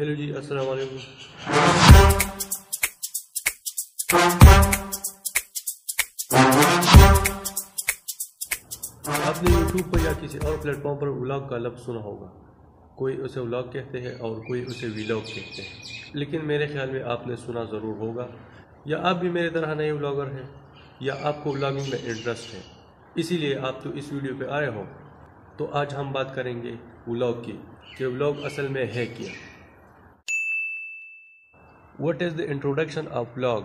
Hello जी, अस्सलाम वालेकुम। आपने यूट्यूब पर या किसी और प्लेटफॉर्म पर व्लॉग का लफ्ज़ सुना होगा। कोई उसे व्लॉग कहते हैं और कोई उसे वीलॉग कहते हैं, लेकिन मेरे ख्याल में आपने सुना ज़रूर होगा। या आप भी मेरे तरह नए व्लॉगर हैं या आपको व्लॉगिंग में इंटरेस्ट है, इसीलिए आप तो इस वीडियो पे आए हो। तो आज हम बात करेंगे व्लॉग की कि व्लॉग असल में है क्या। What is the introduction of vlog?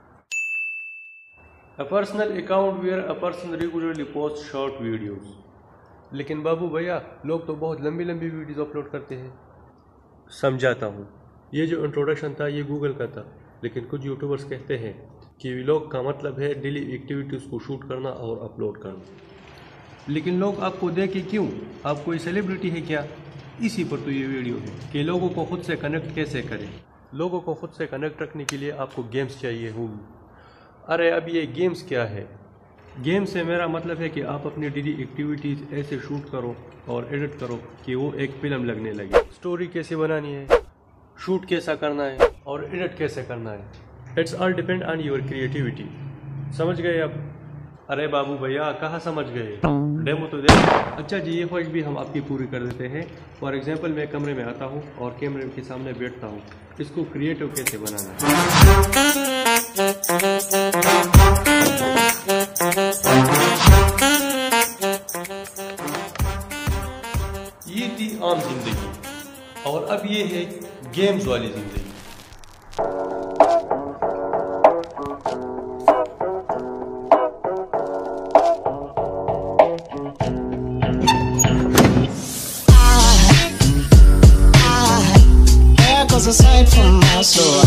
A personal account where a person regularly posts short videos. लेकिन बाबू भैया, लोग तो बहुत लंबी लंबी वीडियोस अपलोड करते हैं। समझाता हूँ, ये जो इंट्रोडक्शन था ये गूगल का था, लेकिन कुछ यूट्यूबर्स कहते हैं कि व्लॉग का मतलब है डेली एक्टिविटीज़ को शूट करना और अपलोड करना। लेकिन लोग आपको देखे क्यों? आप कोई सेलिब्रिटी है क्या? इसी पर तो ये वीडियो है कि लोगों को खुद से कनेक्ट कैसे करें। लोगों को खुद से कनेक्ट रखने के लिए आपको गेम्स चाहिए होंगी। अरे अब ये गेम्स क्या है? गेम से मेरा मतलब है कि आप अपनी डेली एक्टिविटीज़ ऐसे शूट करो और एडिट करो कि वो एक फिल्म लगने लगे। स्टोरी कैसे बनानी है, शूट कैसा करना है और एडिट कैसे करना है, it's all depend on your creativity. समझ गए अब? अरे बाबू भैया, कहाँ समझ गए? डेमो तो देख। अच्छा जी, ये ख्वाहिश भी हम आपकी पूरी कर देते हैं। फॉर एग्जांपल, मैं कमरे में आता हूँ और कैमरे के सामने बैठता हूँ। इसको क्रिएटिव कैसे बनाना है? ये थी आम जिंदगी और अब ये है गेम्स वाली जिंदगी। Aside from my soul,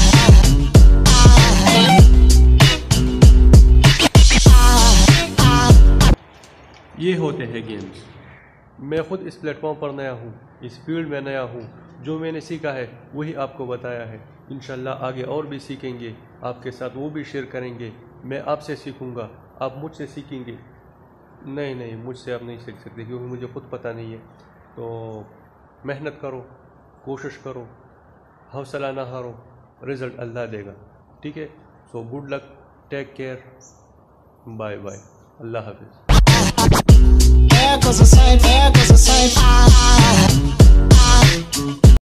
ये होते हैं गेम्स। मैं खुद इस प्लेटफॉर्म पर नया हूँ, इस फील्ड में नया हूँ। जो मैंने सीखा है वही आपको बताया है। इंशाल्लाह आगे और भी सीखेंगे, आपके साथ वो भी शेयर करेंगे। मैं आपसे सीखूँगा, आप मुझसे सीखेंगे। नहीं, मुझसे आप नहीं सीख सकते क्योंकि मुझे खुद पता नहीं है। तो मेहनत करो, कोशिश करो, हौसला ना हारो, रिजल्ट अल्लाह देगा। ठीक है? So good luck, take care, bye bye, अल्लाह हाफिज़।